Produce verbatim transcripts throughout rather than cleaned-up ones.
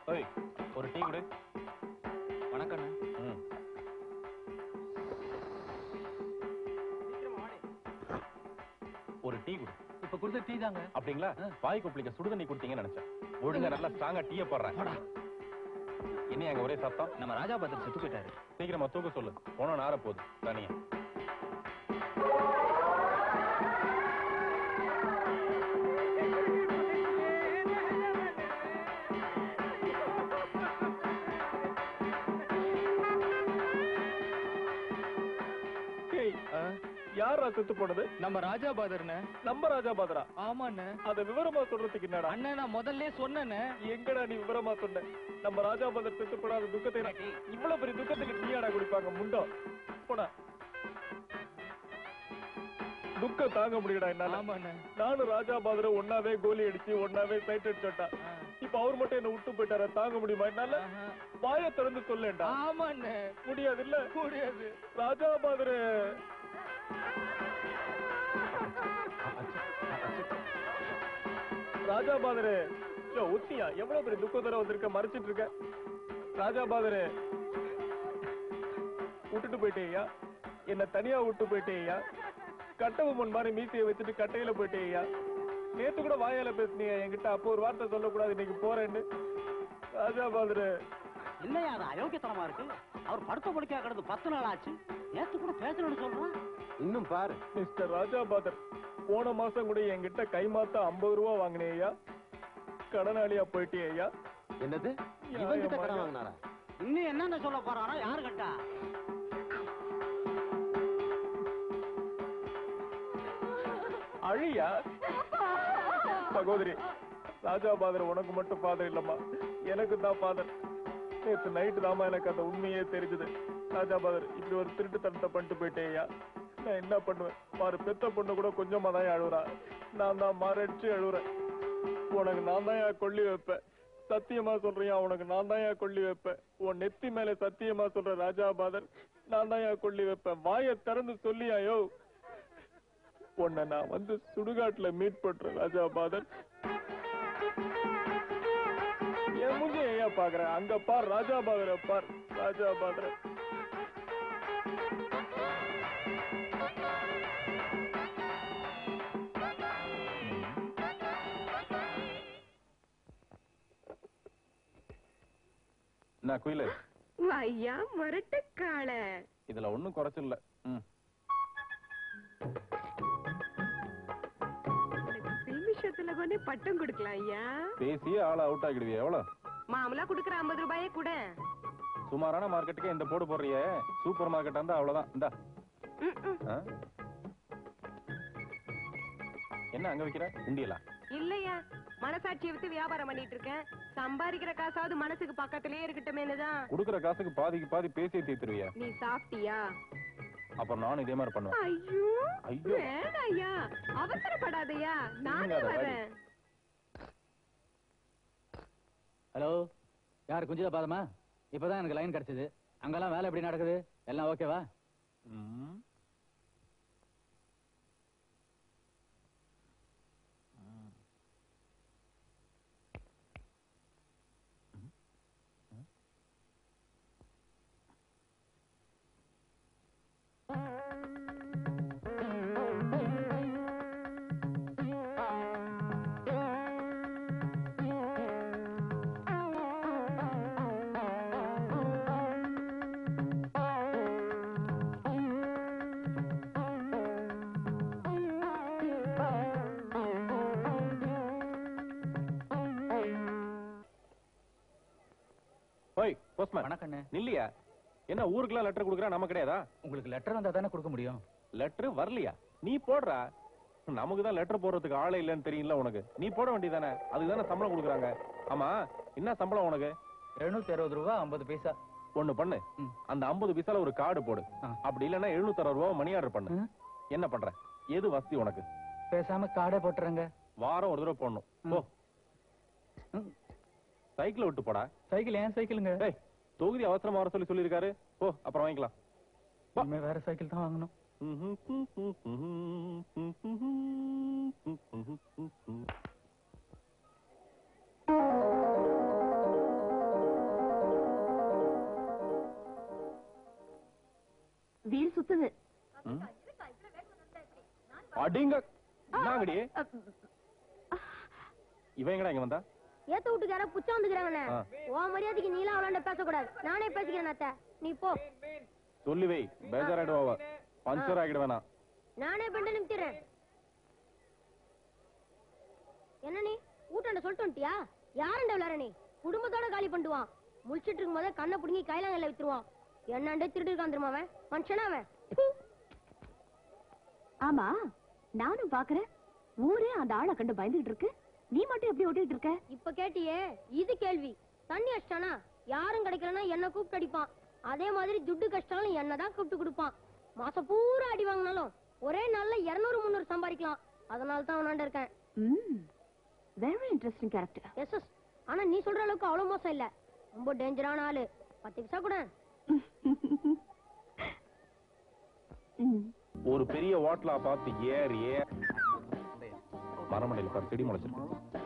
ஓய் ஒரு டீ குடு. வணக்கம். ஒரு டீ குடு. இப்ப கொடுத்த டீ தாங்க. அப்படிங்களா? வாய் கொப்பளிக்க சுடுதண்ணி கொடுத்தீங்கன்னு நினைச்சேன். ஒழுங்கா நல்லா ஸ்ட்ராங்கா டீயை போடுறேன். என்ன அங்க ஒரே சத்தம்? நம்ம ராஜாபதர் செத்து போயிட்டாரு. சீக்கிரமா தூக்க சொல்லு. போன நார போகுது தனியா. யாரா செத்து போனது? நம்ம ராஜாபாதர்னே. நம்ம ராஜாபாதரா? ஆமாண்ணே. அத விவரமா சொல்றதுக்கு என்னடா? அண்ணே நான் முதல்ல சொன்னேனே. எங்கடா நீ விவரமா சொன்ன? நம்ம ராஜாபாதர் செத்து போடாத துக்கத்தை இவ்வளவு பெரிய துக்கத்துக்கு நீயாடா குடிப்பாங்க முண்டோ? போடா. துக்கம் தாங்க முடியடா என்னால. ஆமாண்ணே. நானும் ராஜாபாதரை ஒன்னாவே கோலி அடிச்சு ஒன்னாவே சைட் அடிச்சோட்டா. இப்ப அவர் மட்டும் என்ன விட்டு போயிட்டார, தாங்க முடியுமா என்னால? வாய திறந்து சொல்லேன்டா. ஆமாண்ணே. முடியாது இல்ல? முடியாது. ராஜாபாதரு ராஜாபாதரு உத்தியா எவ்வளவு பெரிய துக்கத்தர வந்திருக்க, மறைச்சிட்டு இருக்க. ராஜாபாதரு விட்டுட்டு போயிட்டேயா, என்ன தனியா விட்டு போயிட்டேயா, கட்டவு முன் மாதிரி மீசையை வச்சுட்டு கட்டையில போயிட்டேயா. நேத்து கூட வாயால பேசுனீங்க என்கிட்ட, அப்போ ஒரு வார்த்தை சொல்லக்கூடாது இன்னைக்கு போறேன்னு. ராஜாபாதரு இல்லையா அது அயோக்கியத்தனமா இருக்கு. அவர் படுத்த படுக்கையா கிடந்து பத்து நாள் ஆச்சு. நேத்து கூட பேசணும்னு சொல்றான். இன்னும் பாரு மிஸ்டர் ராஜாபாதர், போன மாசம் கூட என்கிட்ட கை மாத்த ஐம்பது ரூபா வாங்கினேயா, கடனாளியா போயிட்டேயா. என்னது? இவங்கிட்ட கடன் வாங்கினாரா? இன்னும் என்னன்னு சொல்ல போறாரா? யாரு கட்டா? அழியா சகோதரி, ராஜாபாதர் உனக்கு மட்டும் ஃபாதர் இல்லம்மா, எனக்கு தான் ஃபாதர். நேற்று நைட்டு தாமா எனக்கு அந்த உண்மையே தெரிஞ்சது. ராஜாபாதர் இப்படி ஒரு திருட்டுத்தனத்தை பண்ணிட்டு போயிட்டேயா. நான் என்ன பண்ணுவேன் பாரு, பெத்த பொண்ணு கூட கொஞ்சமா தான் அழுவுறா, நான் தான் மறைச்சு அழுவுறேன். உனக்கு நான் தான் கொல்லி வைப்பேன், சத்தியமா சொல்றியா? உனக்கு நான் தான் கொல்லி வைப்பேன். உன் நெத்தி மேல சத்தியமா சொல்ற ராஜாபாதர், நான் தான் கொல்லி வைப்பேன். வாயை திறந்து சொல்லியாயோ. உன்னை நான் வந்து சுடுகாட்டுல மீட் பண்றேன் ராஜாபாதர். என் மூஞ்சி ஐயா பாக்குறேன், அங்க பார் ராஜாபாதரை பார். ராஜாபாதர நான் குயில ஐயா மரட்டக்கால. இதுல ஒண்ணும் குறைச்சல. நிமிஷத்துல கொண்டே பட்டம் கொடுக்கலாம் ஐயா. பேசியே ஆள அவுட் ஆகிடுவியா? எவ்வளவு மாமலா குடுக்கற ஐம்பது ரூபாயே கூட. சுமாரான மார்க்கெட்டுக்கு இந்த போடு போடுறிய, சூப்பர் மார்க்கெட் இருந்தா அவ்வளவுதான். இந்தா. என்ன அங்க வைக்கிற உண்டியலா? இல்லையா, மனசாட்சியை வித்து வியாபாரம் பண்ணிட்டு இருக்கேன். சம்பாதிக்கிற காசாவது மனசுக்கு பக்கத்திலேயே இருக்கட்டுமேனுதான். குடுக்கற காசுக்கு பாதிக்கு பாதி பேசி தீத்துருவியா? நீ சாப்பிட்டியா? அப்புறம் நானும் இதே மாதிரி பண்ணுவேன். ஐயோ ஐயோ வேணாயா, அவசரப்படாதயா, நானே வரேன். ஹலோ, யார் குஞ்சிதா பாதமா? இப்பதான் எனக்கு லைன் கிடைச்சது. அங்கெல்லாம் வேலை எப்படி நடக்குது? எல்லாம் ஓகேவா? நில்லையா? என்ன ஊருக்குலாம் லெட்டர் கொடுக்கறா, நம்ம கிடையாதா? உங்களுக்கு லெட்டர் வந்தா தானே கொடுக்க முடியும். லெட்டர் வரலையா? நீ போடுறா. நமக்கு தான் லெட்டர் போடுறதுக்கு ஆளே இல்லன்னு தெரியல உனக்கு. நீ போட வேண்டியதானே, அதுக்கு தானே சம்பளம் கொடுக்குறாங்க. ஆமா, என்ன சம்பளம் உனக்கு? எழுநூத்தி அறுபது ரூபா ஐம்பது பைசா. ஒண்ணு பண்ணு, அந்த ஐம்பது பைசால ஒரு கார்டு போடு. அப்படி இல்லன்னா எழுநூத்தி அறுபது ரூபா மணி ஆர்டர் பண்ணு. என்ன பண்ற? எது வசதி உனக்கு? பேசாம கார்டே போட்டுறங்க. வாரம் ஒரு தடவை போடணும். போ. சைக்கிள் விட்டு போடா. சைக்கிள் ஏன் சைக்கிளுங்க? தொகுதி அவசரமா வர சொல்லி சொல்லிருக்காரு. போ, அப்புறம் வாங்கிக்கலாம். வேற சைக்கிள் தான் வாங்கணும். அடிங்க நாங்கடி இவன் எங்கடா இங்க வந்தா ஏத்த வீட்டுக்கு யாரோ புச்சா வந்துக்கிறாங்கண்ணே உன் மரியாதைக்கு நீலாம் அவளாண்ட பேசக்கூடாது நானே பேசிக்கிறேன் அத்தை நீ போ சொல்லி வை பேஜாராயிடுவா பஞ்சர் ஆகிட வேணாம் நானே பண்ண நிமித்திடுறேன் என்ன நீ ஊட்டாண்ட சொல்லிட்டு வந்துட்டியா யாருண்ட விளாட நீ குடும்பத்தோட காலி பண்ணுவான் முழிச்சிட்டு இருக்கும் போதே கண்ணை பிடுங்கி கைலாங்கல்ல வித்துருவான் என்னண்டே திருட்டு இருக்கான் தெரியுமா அவன் மனுஷனா அவன் ஆமா நானும் பாக்குறேன் ஊரே அந்த ஆளை கண்டு பயந்துட்டு இருக்கு நீ மட்டும் எப்படி ஓட்டிட்டு இருக்க இப்ப கேட்டியே இது கேள்வி தண்ணி அடிச்சானா யாரும் கிடைக்கலன்னா என்ன கூப்பிட்டு அடிப்பான் அதே மாதிரி துட்டு கஷ்டம் என்னதான் கூப்பிட்டு கொடுப்பான் மாசம் பூரா அடி வாங்கினாலும் ஒரே நாள்ல இருநூறு முன்னூறு சம்பாதிக்கலாம் அதனால தான் அவனாண்ட இருக்கேன் very interesting character yes yes ஆனா நீ சொல்ற அளவுக்கு அவ்வளவு மோசம் இல்ல ரொம்ப டேஞ்சரான ஆளு பத்து நிமிஷம் கூட ஒரு பெரிய ஹோட்டலா பார்த்து ஏறி மரமண்டையில் பாரு செடி முளைச்சிருக்கு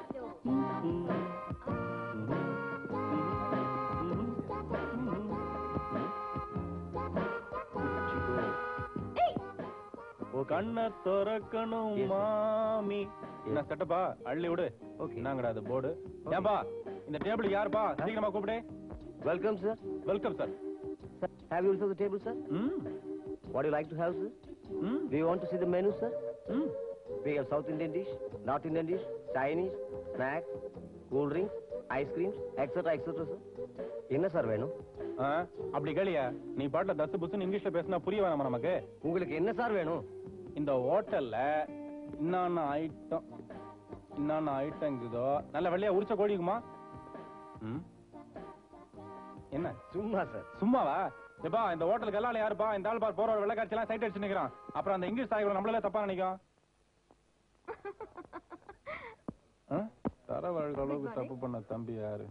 கண்ண திறக்கணும் மாமி என்ன செட்டப்பா அள்ளி விடு என்னங்கடா அது போர்டு ஏன்பா இந்த டேபிள் யாருப்பா சீக்கிரமா கூப்பிடு Welcome, sir. Welcome sir Sir, have you also the table, sir? ம் What do you like to have, sir? ம் Do you want to see the menu, sir? ம் We have South Indian dish, North Indian dish, Chinese, snacks, cool drinks, ice creams, et cetera, et cetera, sir. என்ன sir வேணும்? ஆ அப்படி கேளியா நீ பாட்டுல தஸ் புஸ்ன்னு இங்கிலீஷ்ல பேசினா புரிய வேணாமா நமக்கு உங்களுக்கு என்ன சார் வேணும்? இந்த ஹோட்டல்ல இன்னொன்னு ஐட்டம் இன்னொன்னு ஐட்டம் இருக்குதோ நல்ல வெள்ளையா உரிச்ச கோழிக்குமா ம் என்ன சும்மா சார். சும்மாவா எப்பா இந்த ஹோட்டலுக்கு எல்லாம் யாருப்பா இந்த ஆள் பார் போற வெள்ளக்காட்சி எல்லாம் சைட் அடிச்சு நிக்கிறான் அப்புறம் அந்த இங்கிலீஷ் தாய்களை நம்மளால தப்பா நினைக்கும் தர வாழ்கிற அளவுக்கு தப்பு பண்ண தம்பி யாரு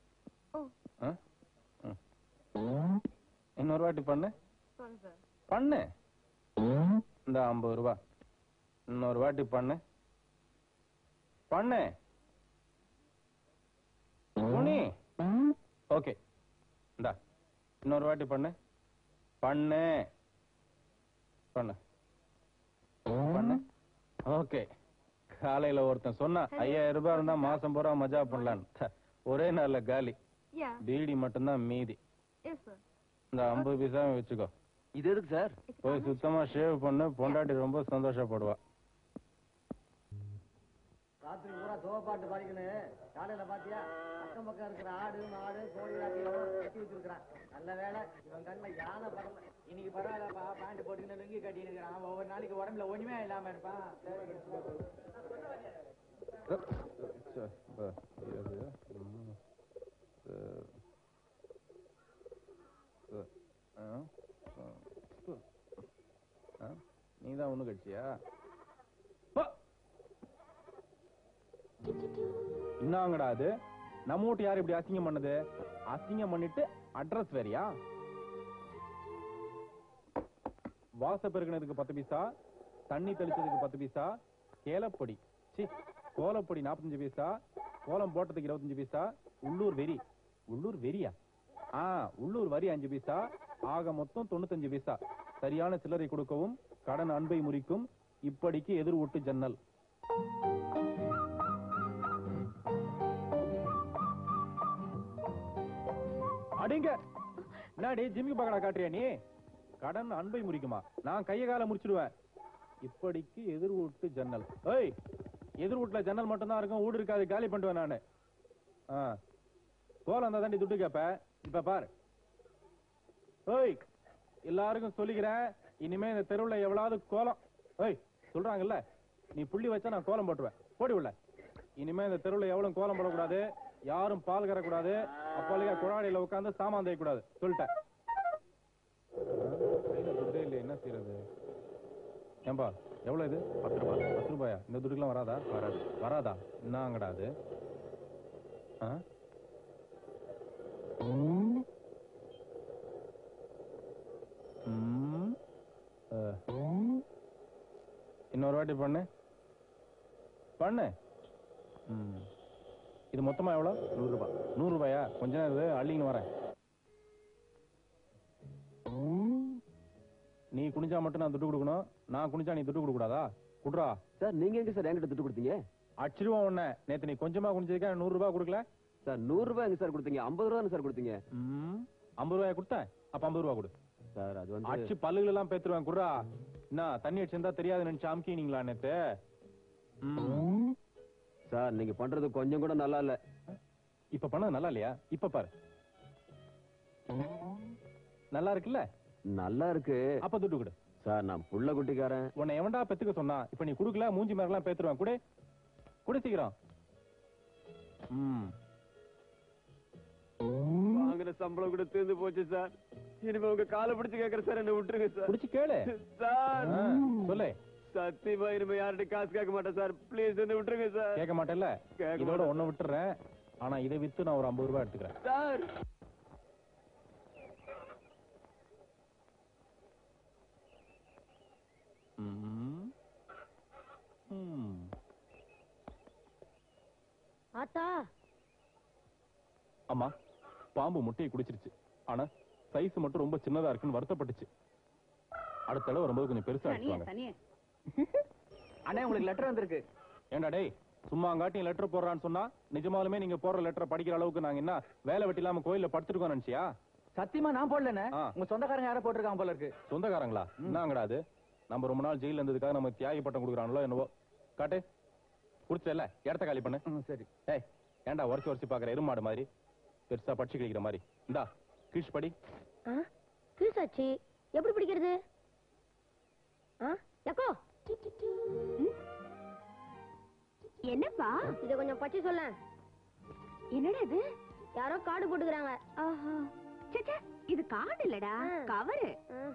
இன்னொரு வாட்டி பண்ணு பண்ணு இந்த ஐம்பது ரூபா இன்னொரு வாட்டி பண்ணு பண்ணு ஓகே இந்தா இன்னொரு வாட்டி பண்ணு பண்ணு பண்ணு பண்ணு ஓகே காலையில ஒருத்தன் சொன்னா ஐயாயிரம் ரூபாய் இருந்தா மாசம் பூரா மஜா பண்ணலான்னு ஒரே நாள்ல காலி பீடி மட்டும்தான் மீதி இந்த ஐம்பது பைசா வச்சுக்கோ இது எதுக்கு சார்? போய் சுத்தமா ஷேவ் பண்ணு பொண்டாட்டி ரொம்ப சந்தோஷப்படுவா ராத்திரி பூரா தோப்பாட்டு பாடிக்கணும் காலையில பாத்தியா அக்கம் பக்கம் இருக்கிற ஆடு மாடு கோழி எல்லாத்தையும் கட்டி வச்சிருக்கிறான் நல்ல வேலை இவன் கண்ணுல யானை பரல இன்னைக்கு பரவாயில்லப்பா பேண்ட் போட்டுக்கிட்டு லுங்கி கட்டி இருக்கிறான் ஒவ்வொரு நாளைக்கு உடம்புல ஒண்ணுமே இல்லாம இருப்பான் நீதான் ஒண்ணு கட்சியா என்னங்கடா அது நம்ம வீட்டு யாரு இப்படி அசிங்கம் பண்ணது அசிங்கம் பண்ணிட்டு அட்ரஸ் வேறியா வாச பெருக்கினதுக்கு பத்து பைசா தண்ணி தெளிச்சதுக்கு பத்து பைசா கேலப்பொடி சி கோலப்பொடி நாற்பத்தஞ்சு பைசா கோலம் போட்டதுக்கு இருபத்தஞ்சு பைசா உள்ளூர் வெறி உள்ளூர் வெறியா ஆ உள்ளூர் வரி அஞ்சு பைசா ஆக மொத்தம் தொண்ணூத்தஞ்சு பைசா சரியான சில்லறை கொடுக்கவும் கடன் அன்பை முறிக்கும் இப்படிக்கு எதிர் ஊட்டு ஜன்னல் அடிங்க நாடி ஜிம்மிக்கு பக்கடா காட்டுறியா நீ கடன் அன்பை முறிக்குமா நான் கைய கால முடிச்சிடுவேன் இப்படிக்கு எதிர் வீட்டு ஜன்னல் ஏய் எதிர் வீட்டுல ஜன்னல் மட்டும் தான் இருக்கும் வீடு இருக்காது காலி பண்ணுவேன் நானு கோலம் அந்த தாண்டி துட்டு கேப்ப இப்ப பாரு ஏய் எல்லாருக்கும் சொல்லிக்கிறேன் இனிமே இந்த தெருவுல எவ்வளவு கோலம் ஏய் சொல்றாங்கல்ல நீ புள்ளி வச்சா நான் கோலம் போட்டுருவேன் போடி உள்ள இனிமே இந்த தெருவுல எவ்வளவு கோலம் போடக்கூடாது யாரும் பால் கறக்கூடாது அப்பாலியா குழாடியில உட்காந்து சாமான் தேய்க்கூடாது சொல்லிட்டேன் இல்ல என்ன செய்யறது ஏன்பா எவ்வளவு இது பத்து ரூபாய் பத்து ரூபாயா இந்த துட்டுக்கெல்லாம் வராதா வராது வராதா என்னங்கடா அது இன்னொரு வாட்டி பண்ணு பண்ணு இது மொத்தமா எவ்வளவு நூறு ரூபாய் நூறு ரூபாயா கொஞ்ச நேரம் அள்ளின்னு வரேன் நீ குனிஞ்சா மட்டும் நான் துட்டு கொடுக்கணும் நான் குனிஞ்சா நீ துட்டு கொடுக்க கூடாதா குடுறா. சார் நீங்க எங்க சார் என்கிட்ட துட்டு கொடுத்தீங்க? அச்சிருவோம் உன்ன. நேத்து நீ கொஞ்சமா குடிச்சதுக்கா நூறு ரூபாய் கொடுக்கல. சார் நூறு ரூபாய் எங்க சார் கொடுத்தீங்க? ஐம்பது ரூபாய் சார் கொடுத்தீங்க. ம், ஐம்பது ரூபாய் கொடுத்தேன். அப்ப ஐம்பது ரூபாய் கொடு. சார் அது வந்து அச்சு பல்லுகள் எல்லாம் பேத்துருவேன். குடுறா. என்ன தண்ணி அடிச்சிருந்தா தெரியாது நினைச்சு அமுக்கினீங்களா நேத்து? ம். சார் நீங்க பண்றது கொஞ்சம் கூட நல்லா இல்ல. இப்ப பண்ணது நல்லா இல்லையா? இப்ப பாரு. நல்லா இருக்குல்ல? நல்லா இருக்கு. அப்ப துட்டு கொடு. சார் நான் புள்ள குட்டிக்காரன். உன்னை எவன்டா பெத்துக்க சொன்னா? இப்ப நீ குடுக்கல, மூஞ்சி மேலாம் பேத்துருவேன். குடு குடு சீக்கிரம். ம். வாங்குற சம்பளம் கூட தீர்ந்து போச்சு சார். இனிமே உங்க காலை பிடிச்சு கேக்குற சார், என்ன விட்டுருங்க சார். பிடிச்சு கேளு சார். சொல்லு. சத்தியமா இனிமே யார்கிட்ட காசு கேட்க மாட்டேன் சார். ப்ளீஸ் என்ன விட்டுருங்க சார். கேட்க மாட்டேன்ல? இதோட ஒண்ணு விட்டுறேன். ஆனா இதை வித்து நான் ஒரு ஐம்பது ரூபாய் எடுத்துக்கிறேன் சார். ஆத்தா அம்மா, பாம்பு முட்டையை குடிச்சிருச்சு. ஆனா சைஸ் மட்டும் ரொம்ப சின்னதா இருக்குன்னு வருத்தப்பட்டுச்சு. அடுத்த தடவை வரும்போது கொஞ்சம் பெருசா எடுத்துவாங்க. அண்ணே உங்களுக்கு லெட்டர் வந்திருக்கு. ஏண்டா டேய், சும்மா அங்காட்டி லெட்டர் போடுறான்னு சொன்னா நிஜமாலுமே நீங்க போடுற லெட்டரை படிக்கிற அளவுக்கு நாங்க என்ன வேலை வெட்டி இல்லாம கோயில்ல படுத்துருக்கோம் நினைச்சியா? சத்தியமா நான் போடலண்ணே. ஆ. உங்க சொந்தக்காரங்க யாரோ போட்டிருக்காங்க போல இருக்கு. சொந்தக்காரங்களா? என்னங்கடா அது? நம்ம ரொம்ப நாள் ஜெயில இருந்ததுக்காக நம்ம தியாகி பட்டம் கொடுக்குறாங்களோ என்னவோ. காட்டு. குடிச்சல இடத்த காலி பண்ணு. சரி. ஏய், ஏண்டா உரசி உரசி பாக்குற எருமாடு மாதிரி பெருசா படிச்சு கிழிக்கிற மாதிரி? இந்தா கீழ் படி. கீழ்சாச்சி எப்படி பிடிக்கிறது? எக்கோ என்னப்பா இத கொஞ்சம் பச்சி சொல்ல. என்னடா இது? யாரோ கார்டு போட்டுக்கிறாங்க. ஆஹா சே, இது கார்டு இல்லடா, கவரு.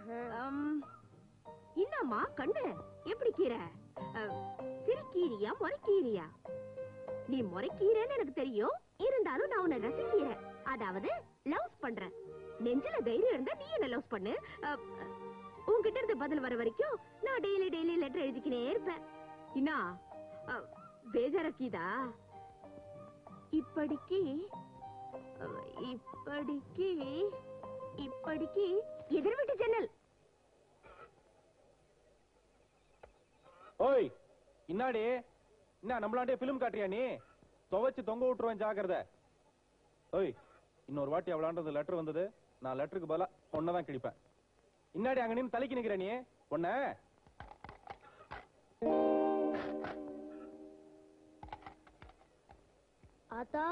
என்னம்மா கண்ணு எப்படி கீரை? சிரிக்கீரியா முறைக்கீரியா? நீ முறைக்கீரைன்னு எனக்கு தெரியும், இருந்தாலும் நான் உன்னை ரசிக்கிறேன். அதாவது லவ்ஸ் பண்றேன். நெஞ்சில தைரியம் இருந்தா நீ என்ன லவ்ஸ் பண்ணு. உன்கிட்ட இருந்து பதில் வர வரைக்கும் நான் டெய்லி டெய்லி லெட்டர் எழுதிக்கினே இருப்பேன். என்ன பேஜாரக்கீதா? இப்படிக்கு இப்படிக்கு இப்படிக்கு எதிர் வீட்டு ஜன்னல். ஓய், இன்னாடி என்ன நம்மளாண்டே பிலிம் காட்டுறியா நீ? துவைச்சு தொங்க விட்டுருவேன், ஜாக்கிரத. ஓய், இன்னொரு வாட்டி அவளான்றது லெட்டர் வந்தது, நான் லெட்டருக்கு பதிலா ஒன்னதான் கிழிப்பேன். இன்னாடி அங்க நின்னு தலைக்கு நிக்கிற நீ ஒன்ன. ஆத்தா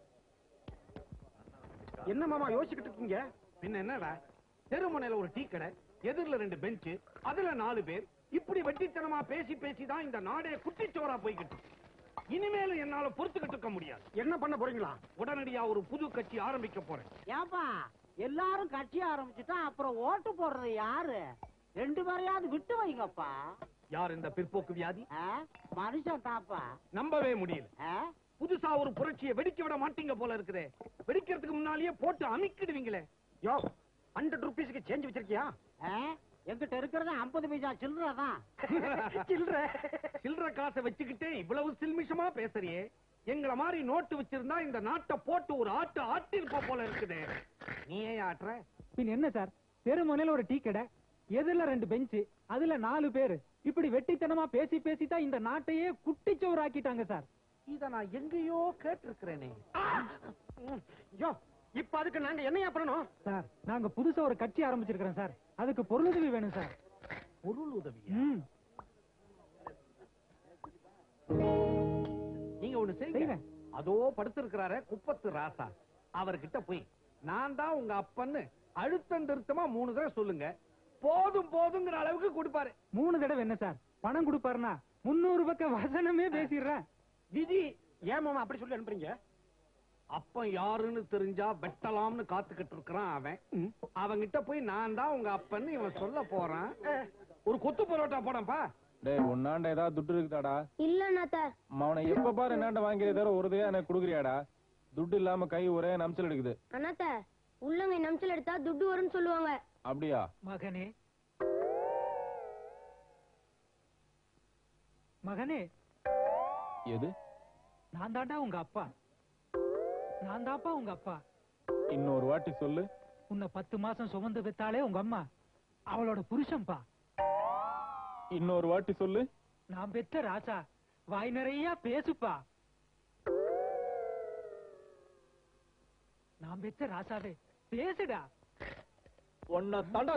என்ன மாமா யோசிச்சுக்கிட்டு இருக்கீங்க? பின்ன என்னடா, தெருமுனையில ஒரு டீ கடை, எதிரில ரெண்டு பெஞ்சு, அதுல நாலு பேர், இப்படி வெட்டித்தனமா பேசி பேசிதான் இந்த நாடே குட்டிச்சோரா போய்கிட்டு. இனிமேலும் என்னால பொறுத்துக்கிட்டு இருக்க முடியாது. என்ன பண்ண போறீங்களா? உடனடியா ஒரு புது கட்சி ஆரம்பிக்க போறேன். ஏப்பா எல்லாரும் கட்சி ஆரம்பிச்சுட்டா அப்புறம் ஓட்டு போடுறது யாரு? ரெண்டு பேரையாவது விட்டு வைங்கப்பா. யார் இந்த பிற்போக்கு வியாதி? மனுஷன் தாப்பா. நம்பவே முடியல. புதுசா ஒரு புரட்சியை வெடிக்க விட மாட்டீங்க போல இருக்குதே. வெடிக்கிறதுக்கு முன்னாலேயே போட்டு அமிக்கிடுவீங்களே. யோ, ஹண்ட்ரட் ருபீஸ்க்கு சேஞ்ச் வச்சிருக்கியா? எங்கிட்ட இருக்கிறது ஐம்பது பைசா சில்லற தான். சில்லற சில்லற காசை வச்சுக்கிட்டே இவ்வளவு சில்மிஷமா பேசுறியே. எங்கள மாதிரி நோட்டு வச்சிருந்தா இந்த நாட்டை போட்டு ஒரு ஆட்டு ஆட்டிருப்ப போல இருக்குது. நீ ஏன் ஆட்டுற? பின் என்ன சார், தெருமுனையில ஒரு டீ கடை, எதிரில ரெண்டு பெஞ்சு, அதுல நாலு பேரு, இப்படி வெட்டித்தனமா பேசி பேசிதான் இந்த நாட்டையே குட்டிச்சோறு ஆக்கிட்டாங்க சார். இத நான் எங்கேயோ கேட்டிருக்கிறேனே. யோ, இப்ப அதுக்கு நாங்க என்னையா பண்ணணும்? சார், நாங்க புதுசா ஒரு கட்சி ஆரம்பிச்சிருக்கிறோம் சார். அதுக்கு பொருளுதவி வேணும் சார். பொருள் உதவி? நீங்க ஒண்ணு செய்யுங்க. அதோ படுத்திருக்கிறாரே குப்பத்து ராசா, அவர்கிட்ட போய் நான் தான் உங்க அப்பன்னு அழுத்தம் திருத்தமா மூணு தடவை சொல்லுங்க. போதும் போதுங்கிற அளவுக்கு கொடுப்பாரு. மூணு தடவை என்ன சார், பணம் கொடுப்பாருன்னா முன்னூறு பக்கம் வசனமே பேசிடுறேன். விதி ஏன் மாமா அப்படி சொல்லி அனுப்புறீங்க? அப்ப யாருன்னு தெரிஞ்சா வெட்டலாம்னு காத்துக்கிட்டு இருக்கிறான் அவன். அவங்கிட்ட போய் நான் தான் உங்க அப்பன்னு இவன் சொல்ல போறான். ஒரு கொத்து பரோட்டா போடப்பா. டேய், உன்னாண்ட ஏதாவது துட்டு இருக்குதாடா? இல்ல அண்ணாத்த. அவனை எப்ப பாரு என்னாண்ட வாங்கிறே தவிர ஒரு தடவை எனக்கு கொடுக்குறியாடா? துட்டு இல்லாம கை ஒரே நம்சல் எடுக்குது. அண்ணாத்த, உள்ளங்க நம்சல் எடுத்தா துட்டு வரும்னு சொல்லுவாங்க. அப்படியா? மகனே மகனே எது? நான் தாண்டா உங்க அப்பா. நான் தாப்பா உங்க அப்பா. இன்னொரு வாட்டி சொல்லு. உன்னை பத்து மாசம் சுமந்து வித்தாலே உங்க அம்மா, அவளோட புருஷன்பா. இன்னொரு வாட்டி சொல்லு. நான் பெத்த ராசா வாய் நிறைய பேசுப்பா. நான் பெத்த ராசாவே பேசுடா. உன்னை தண்டா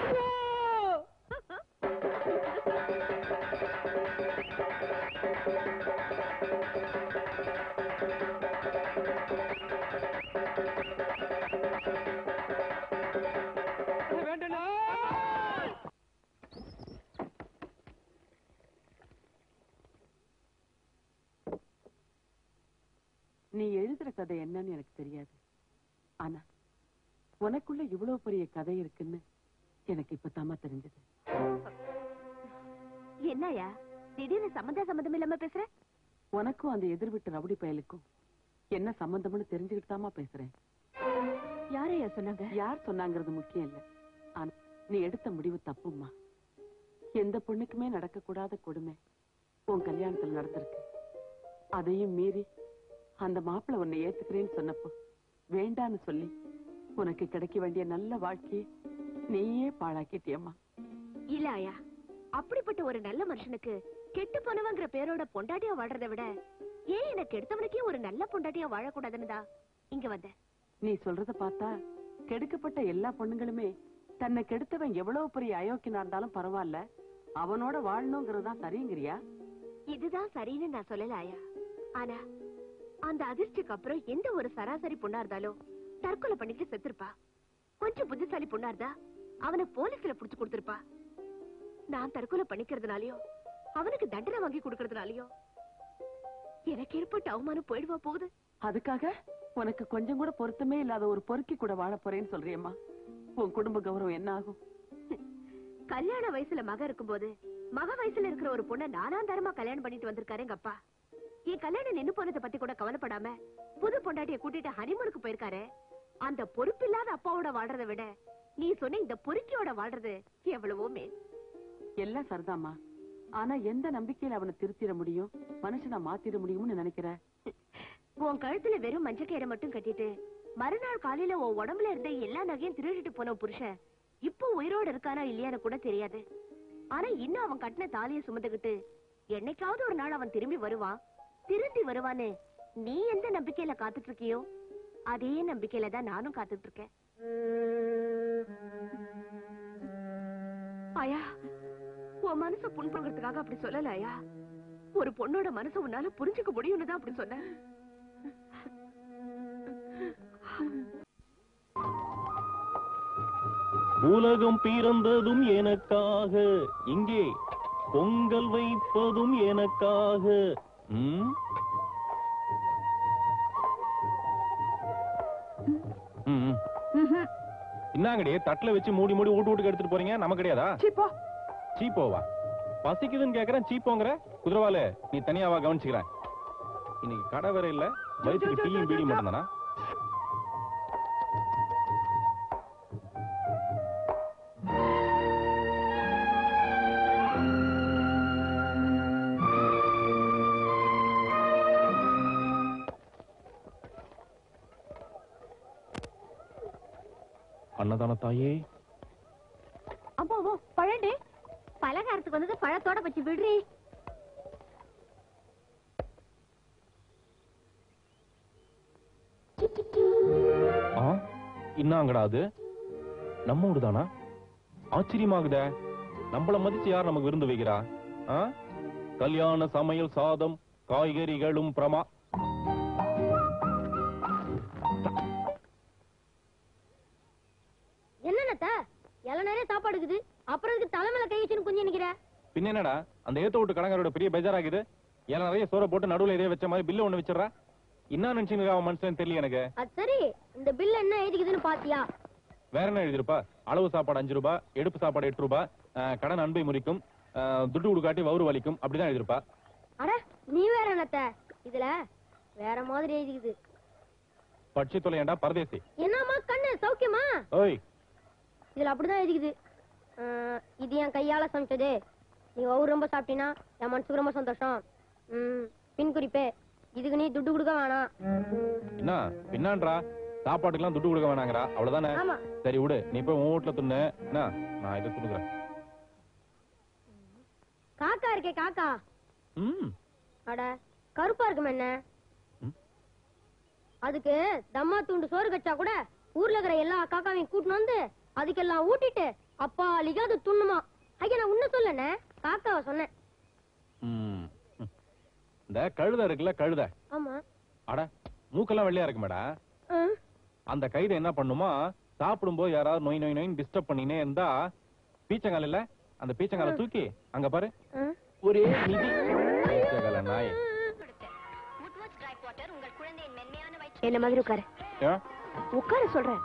வேண்டனா. நீ எழுதுற கதை என்னன்னு எனக்கு தெரியாது. ஆனா உனக்குள்ள இவ்வளவு பெரிய கதை இருக்குன்னு எனக்கு இப்ப தாமா தெரிஞ்சது. என்னயா திடீர்னு சம்பந்த சம்பந்தம் இல்லாம பேசுற? உனக்கும் அந்த எதிர் வீட்டு ரவுடி பயலுக்கும் என்ன சம்பந்தம்னு தெரிஞ்சுக்கிட்டு தாமா பேசுறேன். யாரையா சொன்னாங்க? யார் சொன்னாங்கிறது முக்கியம் இல்ல. ஆனா நீ எடுத்த முடிவு தப்புமா. எந்த பொண்ணுக்குமே நடக்க கூடாத கொடுமை உன் கல்யாணத்துல நடந்திருக்கு. அதையும் மீறி அந்த மாப்பிள்ளை உன்னை ஏத்துக்கிறேன்னு சொன்னப்போ வேண்டான்னு சொல்லி உனக்கு கிடைக்க வேண்டிய நல்ல வாழ்க்கையை நீயே பாழாக்கிட்டியம்மா. இல்ல ஆயா, அப்படிப்பட்ட ஒரு நல்ல மனுஷனுக்கு கெட்டு போனவங்கிற பேரோட பொண்டாட்டியா வாழ்றதை விட ஏன் எனக்கு எடுத்தவனுக்கே ஒரு நல்ல பொண்டாட்டியா வாழக்கூடாதுன்னுதா இங்க வந்த. நீ சொல்றத பார்த்தா கெடுக்கப்பட்ட எல்லா பொண்ணுங்களுமே தன்னை கெடுத்தவன் எவ்வளவு பெரிய அயோக்கியனா இருந்தாலும் பரவாயில்ல, அவனோட வாழணுங்கிறதா சரிங்கிறியா? இதுதான் சரின்னு நான் சொல்லல ஆயா. ஆனா அந்த அதிர்ஷ்டக்கு அப்புறம் எந்த ஒரு சராசரி பொண்ணா இருந்தாலும் தற்கொலை பண்ணிட்டு செத்துருப்பா. கொஞ்சம் புத்திசாலி பொண்ணா இருந்தா அவனை போலீஸ்ல புடிச்சு கொடுத்திருப்பா. நான் தற்கொலை பண்ணிக்கிறதுனாலயோ அவனுக்கு தண்டனை வாங்கி கொடுக்கறதுனாலயோ எனக்கு ஏற்பட்ட அவமானம் போயிடுவா போகுது. அதுக்காக உனக்கு கொஞ்சம் கூட பொருத்தமே இல்லாத ஒரு பொறுக்கி கூட வாழ போறேன்னு சொல்றியம்மா. உன் குடும்ப கௌரவம் என்ன ஆகும்? கல்யாண வயசுல மக இருக்கும்போது மக வயசுல இருக்கிற ஒரு பொண்ணை நானாந்தரமா கல்யாணம் பண்ணிட்டு வந்திருக்காரு எங்க அப்பா. என் கல்யாணம் நின்னு போனதை பத்தி கூட கவலைப்படாம புது பொண்டாட்டிய கூட்டிட்டு ஹனிமூனுக்கு போயிருக்காரு. அந்த பொறுப்பில்லாத அப்பாவோட வாழ்றதை விட நீ சொன்ன இந்த பொறுக்கியோட வாழ்றது எவ்வளவோ மேல். எல்லாம் சரிதாம்மா. ஆனா எந்த நம்பிக்கையில அவனை திருத்திட முடியும், மனுஷனை மாத்திட முடியும்னு நினைக்கிற? உன் கழுத்துல வெறும் மஞ்சள் கயிறை மட்டும் கட்டிட்டு மறுநாள் காலையில உன் உடம்புல இருந்த எல்லா நகையும் திருடிட்டு போன புருஷன் இப்போ உயிரோடு இருக்கானா இல்லையான்னு கூட தெரியாது. ஆனா இன்னும் அவன் கட்டின தாலியை சுமந்துகிட்டு என்னைக்காவது ஒரு நாள் அவன் திரும்பி வருவான், திரும்பி வருவான்னு நீ எந்த நம்பிக்கையில காத்துட்டு இருக்கியோ அதே நம்பிக்கையில தான் நானும் காத்துட்டு இருக்கேன். ஆயா, உன் மனச புண்படுறதுக்காக அப்படி சொல்லல ஆயா. ஒரு பொண்ணோட மனச உன்னால புரிஞ்சுக்க முடியும்னு தான் அப்படி சொன்ன. உலகம் பிறந்ததும் எனக்காக, இங்கே பொங்கல் வைப்பதும் எனக்காக. ம்? ம். என்னங்கடி தட்டுல வச்சு மூடி மூடி ஊட்டு ஊட்டுக்கு எடுத்துட்டு போறீங்க? நம்ம கிடையாதா? சீப்போ. சீப்போவா? பசிக்குதுன்னு கேக்குறேன், சீப்போங்கிற. குதிரவால நீ தனியாவா கவனிச்சுக்கிறேன். இன்னைக்கு கடை வேற இல்ல, வயிற்றுக்கு டீயும் பீடி மட்டும் தானா? அன்னதான தாயே. அம்மா அம்மா பழண்டி பலகாரத்துக்கு வந்தது பழத்தோட வச்சு விடுறி. இன்னாங்கடா அது நம்ம ஊடுதானா? ஆச்சரியமாகுத. நம்மள மதிச்சு யார் நமக்கு விருந்து வைக்கிறா? கல்யாண சமையல் சாதம் காய்கறிகளும் பிரமா. என்னத்த எல நிறைய சாப்பாடு இருக்குது, அப்புறம் இதுக்கு தலைமையில கை வச்சுன்னு குஞ்சு நிக்கிற? பின்ன என்னடா அந்த ஏத்த விட்டு கடங்காரோட பெரிய பெஜாராகுது. எல நிறைய சோற போட்டு நடுவுல இதே வச்ச மாதிரி பில்லு ஒண்ணு வச்சிடறா. என்ன நினைச்சுன்னு அவன் மனுஷன் தெரியல எனக்கு. அது சரி, இந்த பில் என்ன எழுதிக்குதுன்னு பாத்தியா? வேற என்ன எழுதிருப்பா? அளவு சாப்பாடு அஞ்சு ரூபாய், எடுப்பு சாப்பாடு எட்டு ரூபாய், கடன் அன்பை முறிக்கும், துட்டு கொடுக்காட்டி வவுறு வலிக்கும், அப்படிதான் எழுதிருப்பா. அட நீ வேற என்னத்த, இதுல வேற மாதிரி எழுதிக்குது. பட்சி தொலையண்டா பரதேசி. என்னம்மா கண்ணு சௌக்கியமா? ஓய், இதுல அப்படிதான் எழுதிக்குது. இது என் கையால சமைச்சது, நீ வவுறு ரொம்ப சாப்பிட்டீங்கன்னா என் மனசுக்கு ரொம்ப சந்தோஷம். ம், பின் குறிப்பே, இதுக்கு நீ துட்டு கொடுக்க வேணாம். என்ன பின்னான்றா? சாப்பாட்டுக்கெல்லாம் துட்டு கொடுக்க வேணாங்கறா, அவ்வளவுதானே? சரி விடு, நீ போய் உன் வீட்டுல துண்ணு, நான் இதை கொடுக்குறேன். காக்கா இருக்கே காக்கா, அட கருப்பா இருக்கும் என்ன? அதுக்கு தம்மா துண்டு சோறு கச்சா கூட ஊர்ல இருக்கிற எல்லா காக்காவையும் கூட்டின்னு வந்து அதுக்கெல்லாம் ஊட்டிட்டு அப்பா அலிகா அது துண்ணுமா. ஐயா நான் உன்ன சொல்லனே, காக்காவை சொன்னேன். இந்த கழுதை இருக்குல்ல, கழுதை. ஆமா. அட மூக்கெல்லாம் வெள்ளையா இருக்கு மேடா. அந்த கைதை என்ன பண்ணுமா, சாப்பிடும் போது யாராவது நோய் நோய் நோய் டிஸ்டர்ப் பண்ணினே இருந்தா பீச்சங்கால இல்ல, அந்த பீச்சங்கால தூக்கி அங்க பாரு ஒரே மிதி. பீச்சங்கால நாய். என்ன மாதிரி உட்காரு. உட்கார சொல்றேன்.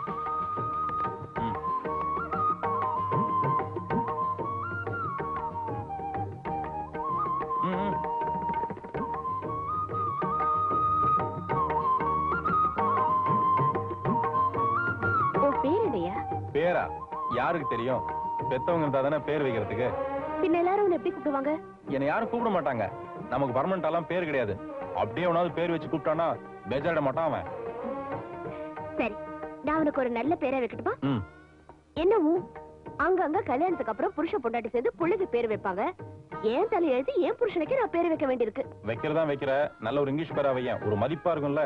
பேரா யாருக்கு தெரியும்? பெத்தவங்க இருந்தா தானே பேர் வைக்கிறதுக்கு. பின்ன எல்லாரும் எப்படி கூப்பிடுவாங்க? என்ன யாரும் கூப்பிட மாட்டாங்க. நமக்கு பர்மனன்ட் எல்லாம் பேர் கிடையாது. அப்படியே உனாவது பேர் வச்சு கூப்பிட்டானா பேஜாட மாட்டான் அவன். சரி, நான் உனக்கு ஒரு நல்ல பேரை வைக்கட்டுமா? என்னவும் அங்கங்க கல்யாணத்துக்கு அப்புறம் புருஷ பொண்டாட்டி சேர்ந்து புள்ளைக்கு பேர் வைப்பாங்க. ஏன் தலை எழுதி ஏன் புருஷனுக்கு நான் பேர் வைக்க வேண்டியிருக்கு? வைக்கிறதா வைக்கிற, நல்ல ஒரு இங்கிலீஷ் பேரா வையன், ஒரு மதிப்பா இருக்கும்ல.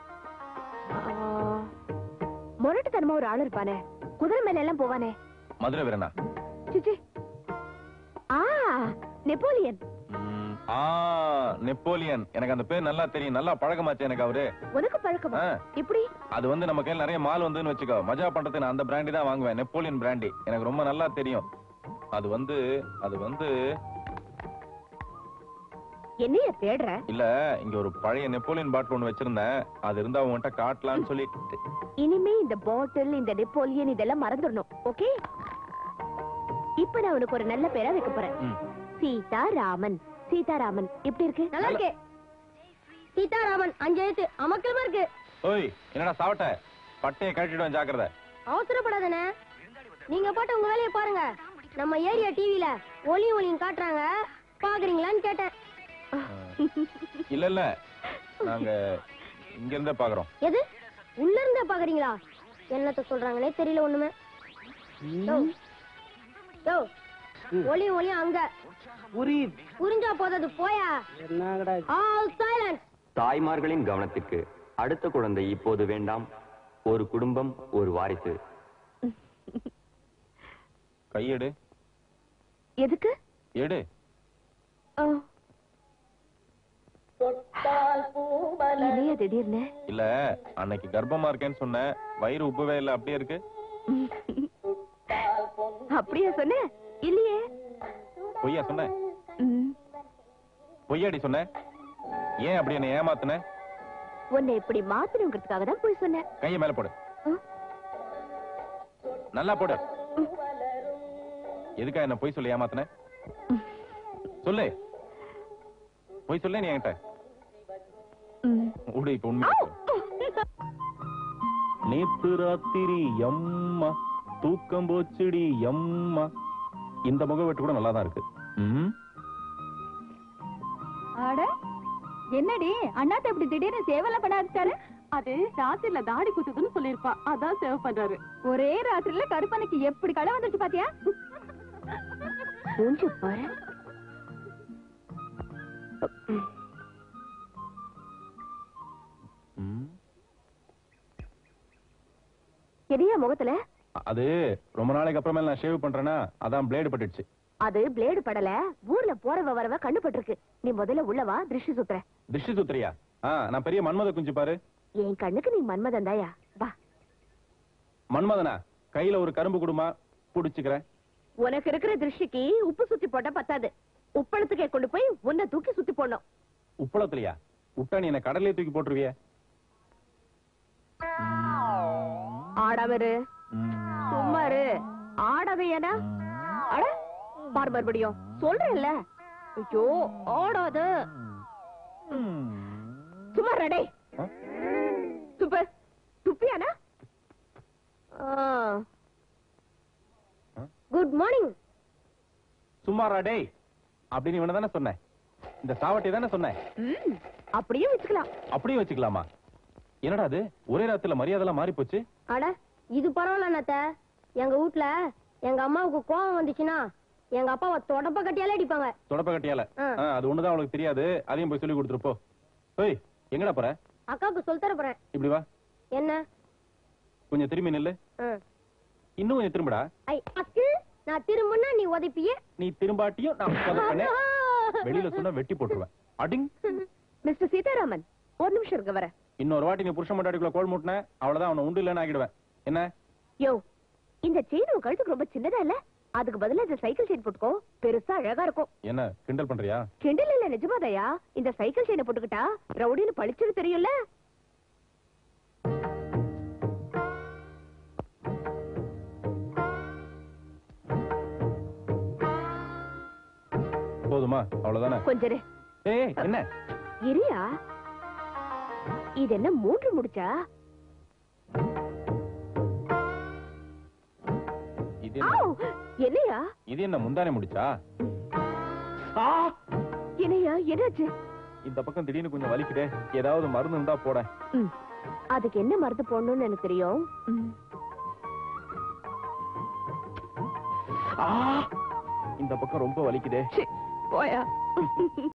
முரட்டுத்தனமா ஒரு ஆள் இருப்பானே, குதிரை மேல எல்லாம் போவானே. மதுரை வீரனா? சிச்சி, ஆ நெப்போலியன். ஆ நெப்போலியன். எனக்கு அந்த பேர் நல்லா தெரியும், நல்லா பழக்கமாச்சு எனக்கு. அவரு உனக்கு பழக்கமா? இப்படி அது வந்து நம்ம கையில நிறைய மால் வந்துன்னு வச்சுக்கோ, மஜா பண்றது நான் அந்த பிராண்டி தான் வாங்குவேன். நெப்போலியன் பிராண்டி எனக்கு ரொம்ப நல்லா தெரியும். அது வந்து அது வந்து என்னைய தேடுற? இல்ல, இங்க ஒரு பழைய நெப்போலியன் பாட்டில் ஒண்ணு வச்சிருந்தேன், அது இருந்தா உன்கிட்ட காட்டலாம்னு சொல்லிட்டு. இனிமே இந்த பாட்டில், இந்த நெப்போலியன் இதெல்லாம் மறந்துடணும். ஓகே, இப்ப நான் உனக்கு ஒரு நல்ல பேரா வைக்க போறேன். சீதாராமன். சீதாராமன் எப்படி இருக்கு? நல்லா இருக்கு. சீதாராமன் அஞ்சு எழுத்து அமக்கலமா இருக்கு. ஓய் என்னடா சாவட்ட, பட்டையை கழட்டிடுவேன், ஜாக்கிரதை. அவசரப்படாதே, நீங்க பாட்டு உங்க வேலையை பாருங்க. நம்ம ஏரியா டிவில ஒலி ஒலியும் காட்டுறாங்க, பாக்குறீங்களான்னு கேட்டேன். இல்ல இல்ல, நாங்க இங்க இருந்தே பாக்குறோம். எது உள்ள இருந்தே பாக்குறீங்களா? என்னத்த சொல்றாங்களே தெரியல ஒண்ணுமே. ஒலி ஒலி அங்க புரிஞ்சா போதது போயா. தாய்மார்களின் கவனத்திற்கு அடுத்த குழந்தை இப்போது வேண்டாம். ஒரு குடும்பம், ஒரு வாரிசு. கையெடு. எதுக்கு எடு. திடீர்னு இல்ல, அன்னைக்கு கர்ப்பமா இருக்கேன்னு சொன்ன, வயிறு உப்புவே இல்ல, அப்படியே இருக்கு. அப்படியே சொன்ன? இல்லையே. பொய்யா சொன்ன? பொய்யாடி சொன்ன? ஏன் அப்படி என்ன ஏமாத்துன? உன்னை இப்படி மாத்தணுங்கிறதுக்காக தான் போய் சொன்னேன். கையை மேல போடு, நல்லா போடு. எதுக்கா என்ன பொய் சொல்லி ஏமாத்துன? சொல்லு, பொய் சொல்ல நீ என்கிட்ட. உடு, இப்ப உண்மை. நேத்து ராத்திரி எம்மா தூக்கம் போச்சுடி எம்மா. இந்த முக வெட்டு கூட நல்லா தான் இருக்கு. அட என்னடி அண்ணாத்த இப்படி திடீர்னு சேவல பண்ண ஆரம்பிச்சாரு? அது ராத்திரில தாடி குத்துதுன்னு சொல்லிருப்பா, அதான் சேவ் பண்றாரு. ஒரே ராத்திரில கருப்பனுக்கு எப்படி கடை வந்துருச்சு பாத்தியா? கொஞ்சம் பாரு. எடியா முகத்துல? அது ரொம்ப நாளைக்கு அப்புறமே நான் ஷேவ் பண்றேன்னா அதான் பிளேடு பட்டுடுச்சு. அது பிளேடு படல, ஊர்ல போறவ வரவ கண்ணு பட்டிருக்கு. நீ முதல்ல உள்ளவா, திருஷ்டி சுத்துற. திருஷ்டி சுத்துறியா? நான் பெரிய மன்மத குஞ்சு பாரு. என் கண்ணுக்கு நீ மன்மதன் தாயா. வா. மன்மதனா? கையில ஒரு கரும்பு குடுமா, புடிச்சுக்கிறேன். உனக்கு இருக்கிற திருஷ்டிக்கு உப்பு சுத்தி போட்டா பத்தாது. உப்பளத்துக்கே கொண்டு போய் உன்னை தூக்கி சுத்தி போடணும். உப்பளத்துலயா? உட்டா நீ என்ன கடலையே தூக்கி போட்டுருவிய? ஆடாமரு சும்மாரு. ஆடாதையனா? அட பார் மறுபடியும் சொல்றேன்ல. ஐயோ ஆடாத. சும்மா ரெடே. சூப்பர். துப்பியானா? Good morning. சும்மாரா டேய் அப்படின்னு இவனை தானே சொன்னேன். இந்த சாவட்டி தானே சொன்னேன். அப்படியே வச்சுக்கலாம். அப்படியே வச்சுக்கலாமா? என்னடா அது ஒரே ராத்திரில மரியாதை மாறி போச்சு. அட இது பரவாயில்ல அண்ணாத்த. எங்க வீட்டுல எங்க அம்மாவுக்கு கோபம் வந்துச்சுன்னா எங்க அப்பாவை தொடப்ப கட்டியாலே அடிப்பாங்க. தொடப்ப கட்டியால அது ஒண்ணுதான் அவளுக்கு தெரியாது. அதையும் போய் சொல்லி கொடுத்துருப்போ. ஓய் எங்கடா போற? அக்காவுக்கு சொல்லி தர போறேன். இப்படி வா. என்ன? கொஞ்சம் திரும்பி நில்லு. இன்னும் கொஞ்சம் திரும்படா. ஐ அக்கு நான் திரும்பினா நீ உதைப்பியே. நீ திரும்பாட்டியும் நான் உதைப்பேனே. வெளியில சொன்னா வெட்டி போட்டுருவேன். அடிங். மிஸ்டர் சீதாராமன் ஒரு நிமிஷம் இருக்க வர. இன்னொரு வாட்டி நீ புருஷன் மண்டாடிக்குள்ள கோல் மூட்டின அவ்வளவுதான் அவனை உண்டு இல்லைன்னு ஆகிடுவேன். என்ன? யோ இந்த செயின் உன் கழுத்துக்கு ரொம்ப சின்னதா இல்ல? அதுக்கு பதிலா இந்த சைக்கிள் செயின் போட்டுக்கோ, பெருசா அழகா இருக்கும். என்ன கிண்டல் பண்றியா? கிண்டல் இல்ல நிஜமாதாயா. இந்த சைக்கிள் செயினை போட்டுக்கிட்டா ரவுடின்னு பளிச்சுன்னு தெரியும்ல. போதுமா? அவ்வளவுதானே? கொஞ்சம் ஏய் என்ன இரியா, இது என்ன மூன்று முடிச்சா? இது என்னையா? இது என்ன முந்தானே முடிச்சா? என்னையா என்னாச்சு? இந்த பக்கம் திடீர்னு கொஞ்சம் வலிக்குதே, ஏதாவது மருந்து இருந்தா போட. அதுக்கு என்ன மருந்து போடணும்னு எனக்கு தெரியும். இந்த பக்கம் ரொம்ப வலிக்குதே. போயா.